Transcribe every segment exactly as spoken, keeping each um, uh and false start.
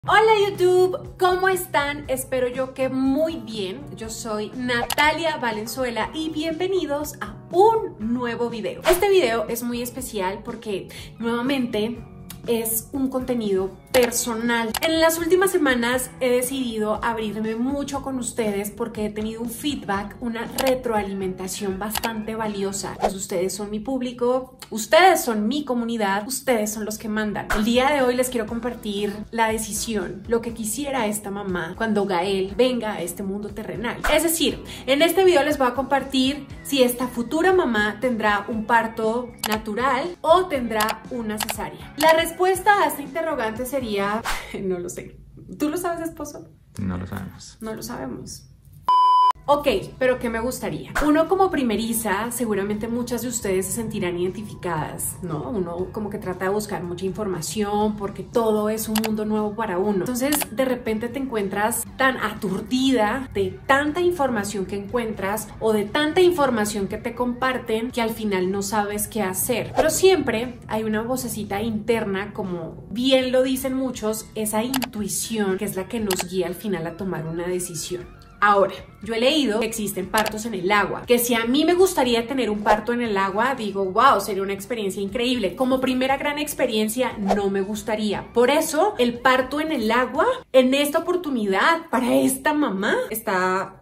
Hola YouTube, ¿cómo están? Espero yo que muy bien. Yo soy Natalia Valenzuela y bienvenidos a un nuevo video. Este video es muy especial porque nuevamente es un contenido personal. En las últimas semanas he decidido abrirme mucho con ustedes porque he tenido un feedback, una retroalimentación bastante valiosa. Pues ustedes son mi público, ustedes son mi comunidad, ustedes son los que mandan. El día de hoy les quiero compartir la decisión, lo que quisiera esta mamá cuando Gael venga a este mundo terrenal. Es decir, en este video les voy a compartir si esta futura mamá tendrá un parto natural o tendrá una cesárea. La respuesta a esta interrogante sería no lo sé. ¿Tú lo sabes, esposo? No lo sabemos. No lo sabemos. Ok, pero ¿qué me gustaría? Uno como primeriza, seguramente muchas de ustedes se sentirán identificadas, ¿no? Uno como que trata de buscar mucha información porque todo es un mundo nuevo para uno. Entonces, de repente te encuentras tan aturdida de tanta información que encuentras o de tanta información que te comparten que al final no sabes qué hacer. Pero siempre hay una vocecita interna, como bien lo dicen muchos, esa intuición que es la que nos guía al final a tomar una decisión. Ahora, yo he leído que existen partos en el agua, que si a mí me gustaría tener un parto en el agua, digo, wow, sería una experiencia increíble. Como primera gran experiencia, no me gustaría. Por eso, el parto en el agua, en esta oportunidad, para esta mamá, está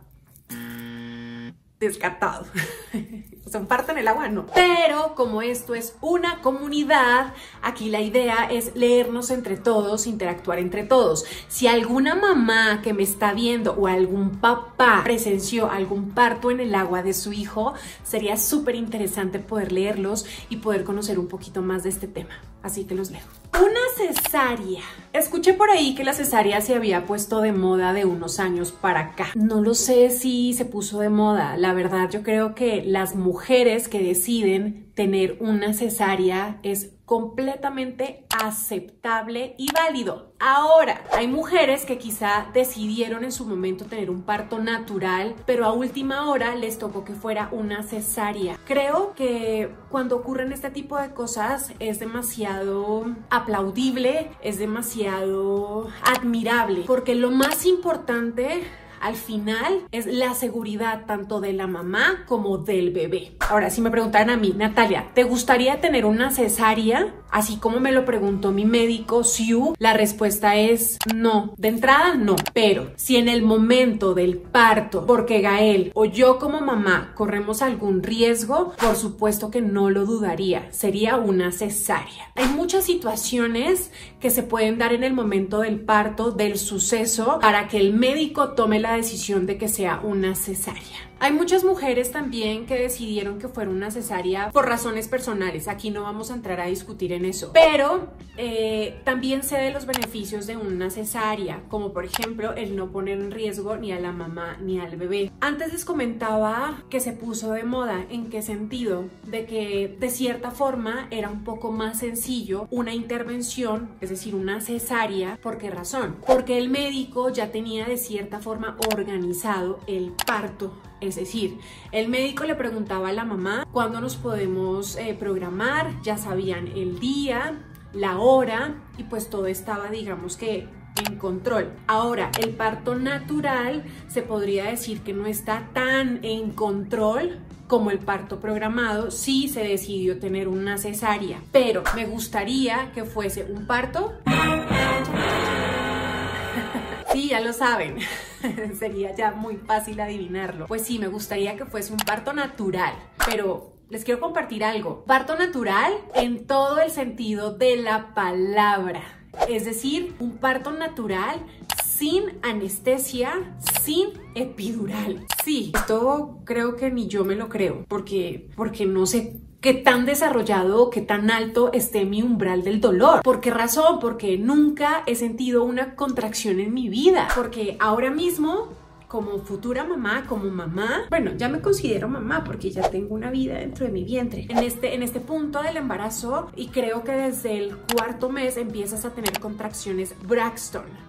descartado. O sea, un parto en el agua no. Pero como esto es una comunidad, aquí la idea es leernos entre todos, interactuar entre todos. Si alguna mamá que me está viendo o algún papá presenció algún parto en el agua de su hijo, sería súper interesante poder leerlos y poder conocer un poquito más de este tema. Así que los leo. Una cesárea. Escuché por ahí que la cesárea se había puesto de moda de unos años para acá. No lo sé si se puso de moda. La verdad, yo creo que las mujeres que deciden tener una cesárea es completamente aceptable y válido. Ahora, hay mujeres que quizá decidieron en su momento tener un parto natural, pero a última hora les tocó que fuera una cesárea. Creo que cuando ocurren este tipo de cosas es demasiado aplaudible, es demasiado admirable, porque lo más importante al final es la seguridad tanto de la mamá como del bebé. Ahora, si me preguntaran a mí, Natalia, ¿te gustaría tener una cesárea? Así como me lo preguntó mi médico, Siu, la respuesta es no. De entrada, no. Pero si en el momento del parto, porque Gael o yo como mamá corremos algún riesgo, por supuesto que no lo dudaría. Sería una cesárea. Hay muchas situaciones que se pueden dar en el momento del parto, del suceso, para que el médico tome la decisión de que sea una cesárea. Hay muchas mujeres también que decidieron que fuera una cesárea por razones personales. Aquí no vamos a entrar a discutir en eso. Pero eh, también sé de los beneficios de una cesárea, como por ejemplo el no poner en riesgo ni a la mamá ni al bebé. Antes les comentaba que se puso de moda. ¿En qué sentido? De que de cierta forma era un poco más sencillo una intervención, es decir, una cesárea. ¿Por qué razón? Porque el médico ya tenía de cierta forma organizado el parto. Es decir, el médico le preguntaba a la mamá cuándo nos podemos eh, programar, ya sabían el día, la hora y pues todo estaba, digamos que, en control. Ahora, el parto natural se podría decir que no está tan en control como el parto programado si se decidió tener una cesárea. Pero me gustaría que fuese un parto... Sí, ya lo saben. Sería ya muy fácil adivinarlo. Pues sí, me gustaría que fuese un parto natural, pero les quiero compartir algo. Parto natural en todo el sentido de la palabra. Es decir, un parto natural sin anestesia, sin epidural. Sí, esto creo que ni yo me lo creo, porque, porque no sé qué tan desarrollado o qué tan alto esté mi umbral del dolor. ¿Por qué razón? Porque nunca he sentido una contracción en mi vida. Porque ahora mismo, como futura mamá, como mamá, bueno, ya me considero mamá porque ya tengo una vida dentro de mi vientre. En este, en este punto del embarazo, y creo que desde el cuarto mes empiezas a tener contracciones Braxton.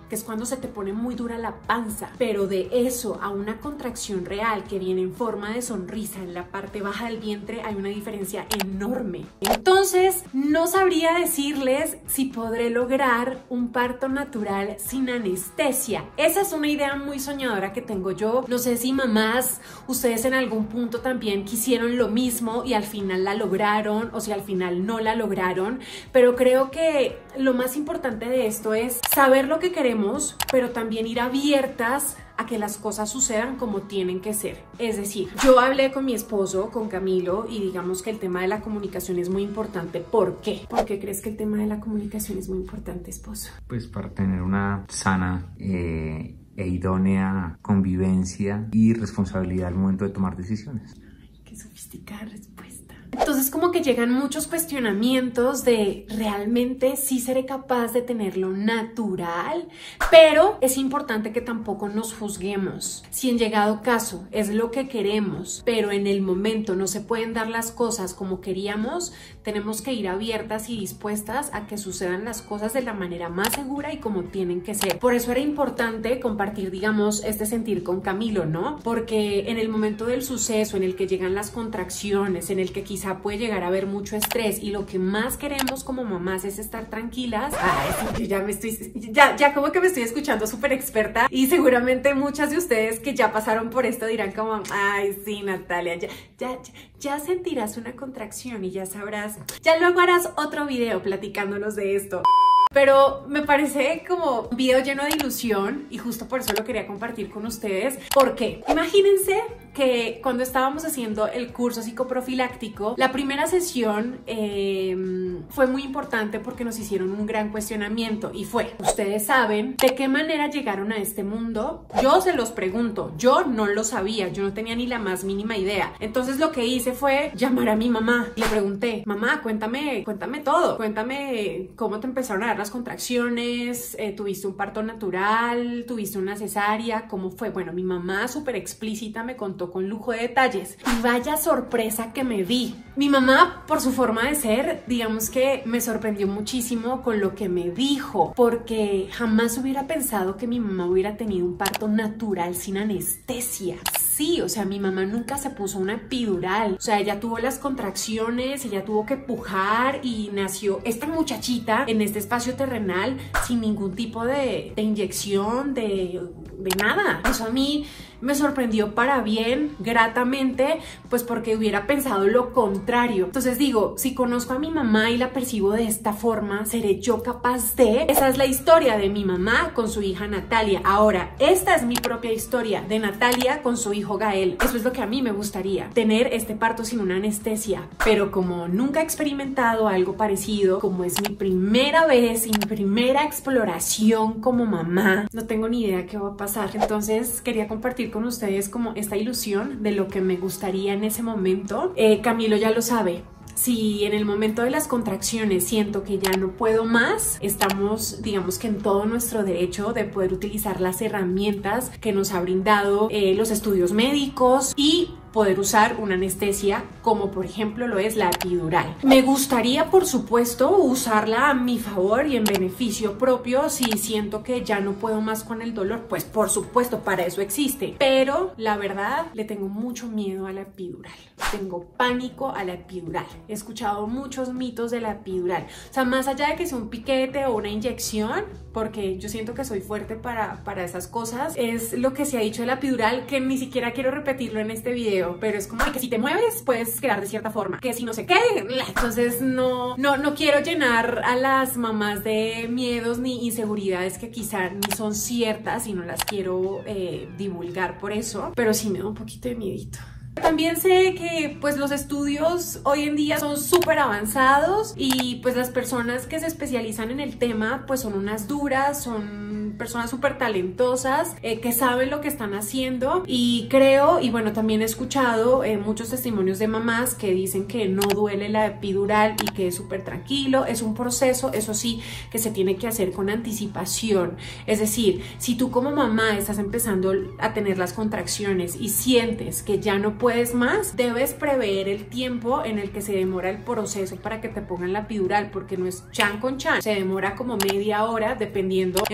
que es cuando se te pone muy dura la panza, pero de eso a una contracción real que viene en forma de sonrisa en la parte baja del vientre hay una diferencia enorme. Entonces, no sabría decirles si podré lograr un parto natural sin anestesia. Esa es una idea muy soñadora que tengo yo. No sé si mamás, ustedes en algún punto también quisieron lo mismo y al final la lograron, o si al final no la lograron, pero creo que lo más importante de esto es saber lo que queremos, pero también ir abiertas a que las cosas sucedan como tienen que ser. Es decir, yo hablé con mi esposo, con Camilo, y digamos que el tema de la comunicación es muy importante. ¿Por qué? ¿Por qué crees que el tema de la comunicación es muy importante, esposo? Pues para tener una sana eh, e idónea convivencia y responsabilidad al momento de tomar decisiones. Ay, qué sofisticada respuesta. Entonces como que llegan muchos cuestionamientos de realmente sí seré capaz de tenerlo natural, pero es importante que tampoco nos juzguemos. Si en llegado caso es lo que queremos, pero en el momento no se pueden dar las cosas como queríamos, tenemos que ir abiertas y dispuestas a que sucedan las cosas de la manera más segura y como tienen que ser. Por eso era importante compartir, digamos, este sentir con Camilo, ¿no? Porque en el momento del suceso, en el que llegan las contracciones, en el que quizá puede llegar a haber mucho estrés y lo que más queremos como mamás es estar tranquilas. Ay, sí, yo ya me estoy, ya, ya como que me estoy escuchando súper experta y seguramente muchas de ustedes que ya pasaron por esto dirán como, ay, sí, Natalia, ya, ya, ya, ya sentirás una contracción y ya sabrás, ya luego harás otro video platicándonos de esto. Pero me parece como un video lleno de ilusión y justo por eso lo quería compartir con ustedes. ¿Por qué? Imagínense que cuando estábamos haciendo el curso psicoprofiláctico, la primera sesión eh, fue muy importante porque nos hicieron un gran cuestionamiento y fue, ¿ustedes saben de qué manera llegaron a este mundo? Yo se los pregunto, yo no lo sabía, yo no tenía ni la más mínima idea. Entonces lo que hice fue llamar a mi mamá y le pregunté, mamá, cuéntame, cuéntame todo, cuéntame cómo te empezaron a dar las contracciones, eh, tuviste un parto natural, tuviste una cesárea, ¿cómo fue? Bueno, mi mamá súper explícita me contó con lujo de detalles y vaya sorpresa que me di. Mi mamá, por su forma de ser, digamos que me sorprendió muchísimo con lo que me dijo, porque jamás hubiera pensado que mi mamá hubiera tenido un parto natural sin anestesia. Sí, o sea, mi mamá nunca se puso una epidural, o sea, ella tuvo las contracciones, ella tuvo que pujar y nació esta muchachita en este espacio terrenal sin ningún tipo de, de inyección, de, de nada. Eso a mí me sorprendió para bien, gratamente, pues porque hubiera pensado lo contrario. Entonces digo, si conozco a mi mamá y la percibo de esta forma, ¿seré yo capaz de? Esa es la historia de mi mamá con su hija Natalia. Ahora, esta es mi propia historia de Natalia con su hijo Gael. Eso es lo que a mí me gustaría, tener este parto sin una anestesia. Pero como nunca he experimentado algo parecido, como es mi primera vez y mi primera exploración como mamá, no tengo ni idea qué va a pasar. Entonces quería compartir con ustedes como esta ilusión de lo que me gustaría en ese momento. eh, Camilo ya lo sabe. Si en el momento de las contracciones siento que ya no puedo más, estamos, digamos que en todo nuestro derecho de poder utilizar las herramientas que nos ha brindado eh, los estudios médicos y poder usar una anestesia como por ejemplo lo es la epidural. Me gustaría por supuesto usarla a mi favor y en beneficio propio si siento que ya no puedo más con el dolor, pues por supuesto para eso existe, pero la verdad le tengo mucho miedo a la epidural, tengo pánico a la epidural. He escuchado muchos mitos de la epidural, o sea, más allá de que sea un piquete o una inyección, porque yo siento que soy fuerte para, para esas cosas, es lo que se ha dicho de la epidural, que ni siquiera quiero repetirlo en este video, pero es como que si te mueves puedes quedar de cierta forma, que si no sé qué, entonces no, no, no quiero llenar a las mamás de miedos ni inseguridades que quizá ni son ciertas y no las quiero eh, divulgar por eso, pero sí me da un poquito de miedito. También sé que pues los estudios hoy en día son súper avanzados y pues las personas que se especializan en el tema pues son unas duras, son personas súper talentosas eh, que saben lo que están haciendo, y creo, y bueno, también he escuchado eh, muchos testimonios de mamás que dicen que no duele la epidural y que es súper tranquilo. Es un proceso, eso sí, que se tiene que hacer con anticipación. Es decir, si tú como mamá estás empezando a tener las contracciones y sientes que ya no puedes más, debes prever el tiempo en el que se demora el proceso para que te pongan la epidural, porque no es chan con chan, se demora como media hora dependiendo en donde tengas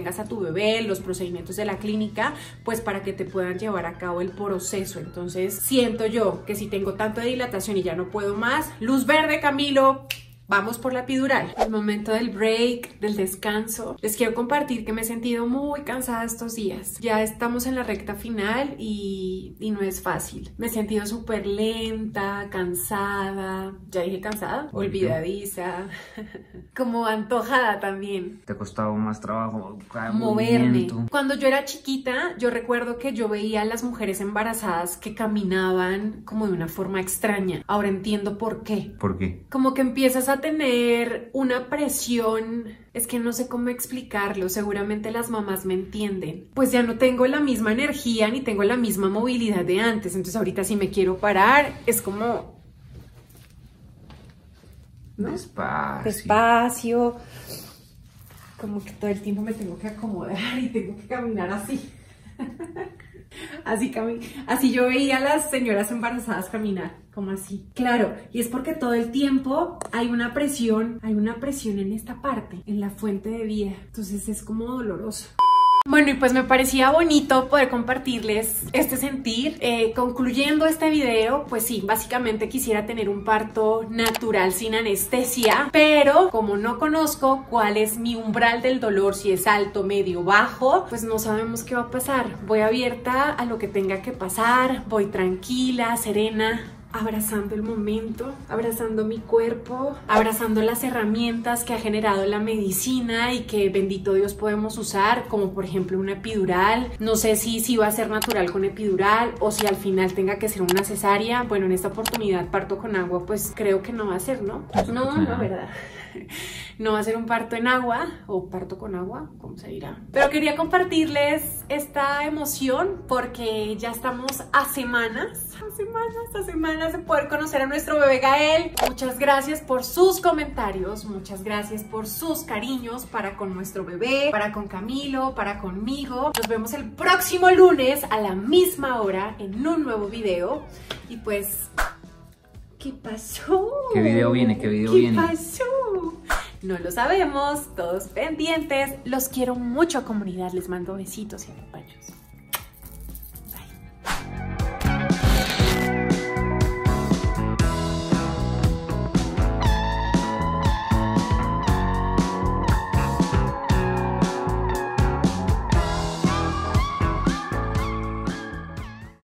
tengas a tu bebé, los procedimientos de la clínica, pues para que te puedan llevar a cabo el proceso. Entonces siento yo que si tengo tanto de dilatación y ya no puedo más, luz verde, Camilo, vamos por la epidural. El momento del break, del descanso. Les quiero compartir que me he sentido muy cansada estos días. Ya estamos en la recta final y, y no es fácil. Me he sentido súper lenta, cansada. ¿Ya dije cansada? Olvidadiza. Como antojada también. ¿Te ha costado más trabajo cada moverme? movimiento? Cuando yo era chiquita, yo recuerdo que yo veía a las mujeres embarazadas que caminaban como de una forma extraña. Ahora entiendo por qué. ¿Por qué? Como que empiezas a tener una presión, es que no sé cómo explicarlo, seguramente las mamás me entienden. Pues ya no tengo la misma energía ni tengo la misma movilidad de antes, entonces ahorita si me quiero parar es como... ¿no? Despacio. Despacio, como que todo el tiempo me tengo que acomodar y tengo que caminar así. Así, así yo veía a las señoras embarazadas caminar, como así. Claro, y es porque todo el tiempo hay una presión, hay una presión en esta parte, en la fuente de vida. Entonces es como doloroso. Bueno, y pues me parecía bonito poder compartirles este sentir. Eh, concluyendo este video, pues sí, básicamente quisiera tener un parto natural sin anestesia, pero como no conozco cuál es mi umbral del dolor, si es alto, medio, bajo, pues no sabemos qué va a pasar. Voy abierta a lo que tenga que pasar, voy tranquila, serena, abrazando el momento, abrazando mi cuerpo, abrazando las herramientas que ha generado la medicina y que bendito Dios podemos usar, como por ejemplo una epidural. No sé si, si va a ser natural con epidural o si al final tenga que ser una cesárea. Bueno, en esta oportunidad parto con agua, pues creo que no va a ser, ¿no? No, no, ¿verdad? No va a ser un parto en agua o parto con agua, ¿cómo se dirá? Pero quería compartirles esta emoción porque ya estamos a semanas, a semanas, a semanas de poder conocer a nuestro bebé Gael. Muchas gracias por sus comentarios, muchas gracias por sus cariños para con nuestro bebé, para con Camilo, para conmigo. Nos vemos el próximo lunes a la misma hora en un nuevo video y pues... ¿qué pasó? ¿Qué video viene? ¿Qué video ¿Qué viene? ¿Qué pasó? No lo sabemos, todos pendientes. Los quiero mucho, comunidad. Les mando besitos y apapachos.